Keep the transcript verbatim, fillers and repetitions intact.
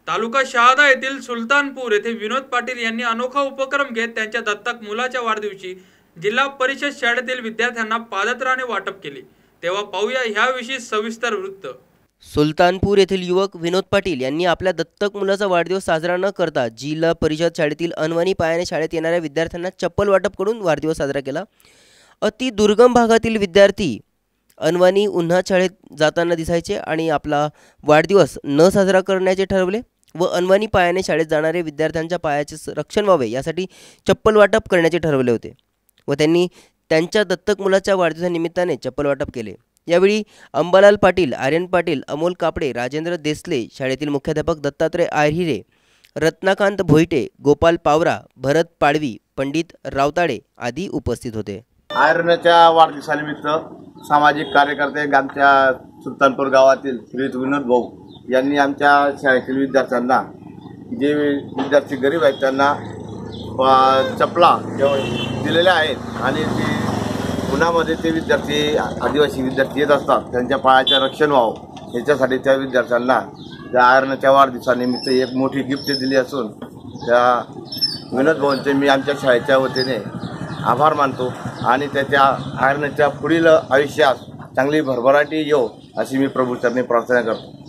तालुका शहादा येथील सुलतानपूर येथे विनोद पाटील यांनी अनोखा उपक्रम घेत त्यांच्या दत्तक मुलाच्या वाढदिवशी जिल्हा परिषद शाळेतील विद्यार्थ्यांना पादत्राणे वाटप केले। तेव्हा पाहूया ह्याविषयी सविस्तर वृत्त। सुलतानपूर येथील युवक विनोद पाटील यांनी आपल्या दत्तक मुलाचा वाढदिवस साजरा न करता जिल्हा परिषद शाळेतील अनवाणी पायाने शाळेत येणाऱ्या विद्यार्थ्यांना चप्पल वाटप करून वाढदिवस साजरा केला। अति दुर्गम भागातील विद्यार्थी अनवाणी उन्हात शाळेत जाताना दिसायचे आणि आपला वाढदिवस न साजरा करण्याचे ठरवले व अनवाणी पायाने शाळेत जाणारे विद्यार्थ्यांच्या पायाचे रक्षण व्हावे यासाठी चप्पल वाटप करण्याचे ठरवले होते व त्यांनी त्यांच्या दत्तक मुलाच्या वाढदिवसानिमित्ताने चप्पल वाटप केले। यावेळी अंबालाल पाटील, आर्यन पाटील, अमोल कापडे, राजेंद्र देसले, शाळेतील मुख्याध्यापक दत्तात्रय आहिरे, रत्नाकांत भोईटे, गोपाल पावरा, भरत पाडवी, पंडित रावताडे आदी उपस्थित होते। आयर्नच्या वाढदिवसानिमित्त सामाजिक कार्यकर्ते आमच्या सुलतानपूर गावातील श्री विनोद भाऊ यांनी आमच्या शाळेतील विद्यार्थ्यांना, जे विद्यार्थी गरीब आहेत त्यांना चपला दिलेल्या आहेत आणि ते उन्हामध्ये ते विद्यार्थी आदिवासी विद्यार्थी येत असतात, त्यांच्या पायाचे रक्षण व्हावं याच्यासाठी त्या विद्यार्थ्यांना त्या आयर्नच्या वाढदिवसानिमित्त एक मोठी गिफ्ट दिली असून त्या विनोद भाऊंचे मी आमच्या शाळेच्या वतीने आभार मानतो आणि त्याच्या आयर्नच्या पुढील आयुष्यात चांगली भरभराटी येऊ अशी मी प्रभूचरणी प्रार्थना करतो।